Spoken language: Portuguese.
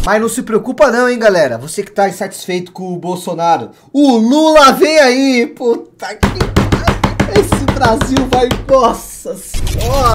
Mas não se preocupa não, hein, galera. Você que tá insatisfeito com o Bolsonaro. O Lula vem aí. Puta que... Esse Brasil vai... Nossa Senhora.